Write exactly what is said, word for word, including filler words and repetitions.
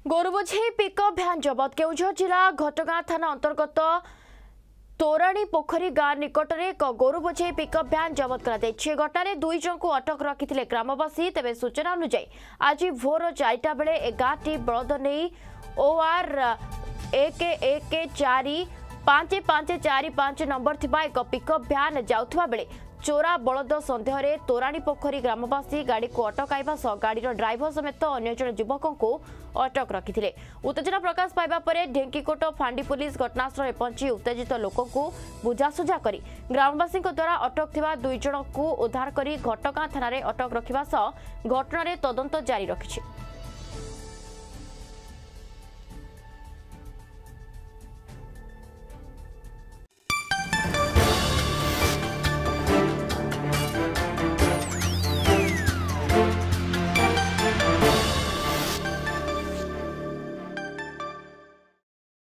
गोरुबोझे pickup van जबत केउझर जिला घटगां थाना अंतर्गत तोराणी पोखरी गाँ निकट में एक गोरुबोझे पिकअप भ्यान जबत कर घटना दुई जन को अटक रखिते ग्रामवासी। तेज सूचना अनुसार आज भोर चारिटा बेले एगारटी बलद नहीं ओआर एक एक चार पांच पांच चार पांच नंबर थिबा एक पिकअप भ्यान जाउथबा बेले चोरा बलद सन्देह तोराणी पोखरी ग्रामवासी गाड़ी को अटकाइबा सह गाड़ीर ड्राइवर समेत अन्य जन युवक को अटक रखिते। उत्तेजना प्रकाश पाइबा परे ढेंकीकोट फांडी पुलिस घटनास्थल में पहुंची उत्तेजित लोक को बुझासुझा कर ग्रामवासी द्वारा अटक थिबा दुई जन को उद्धार कर घटगां थाना अटक रखिबा सह घटना तदंत जारी रखिछि।